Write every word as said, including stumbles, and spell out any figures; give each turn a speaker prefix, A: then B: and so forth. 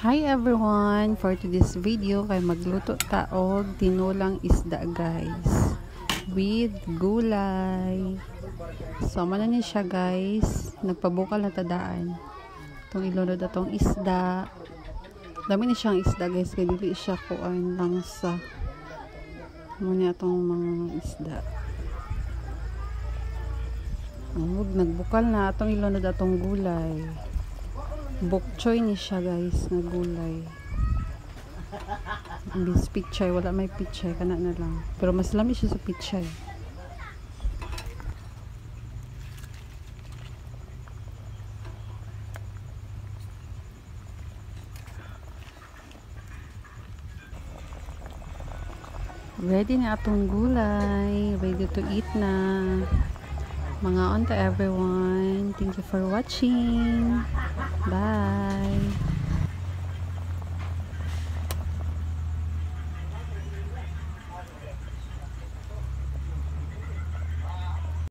A: Hi everyone! For today's video kay magluto ta og tinulang isda guys with gulay. So man ni siya guys, nagpabukal na tadaan. Tong ilunod atong isda. Dami ni siyang isda guys, kay dili siya kuan lang sa muna atong mga isda. Ang nagbukal na atong ilunod atong gulay. Bokchoy ni siya guys na gulay. Bis pichay, wala may pichay kana na lang. Pero mas lami siya sa pichay. Ready na atong gulay, ready to eat na. Mga on to everyone. Thank you for watching. Bye.